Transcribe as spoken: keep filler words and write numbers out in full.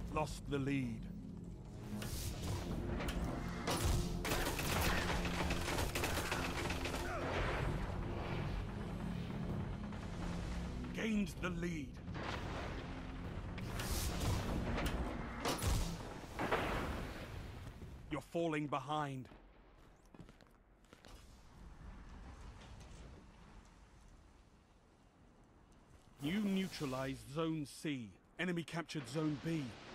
Lost the lead. Gained the lead. You're falling behind. You neutralized Zone C. Enemy captured Zone B.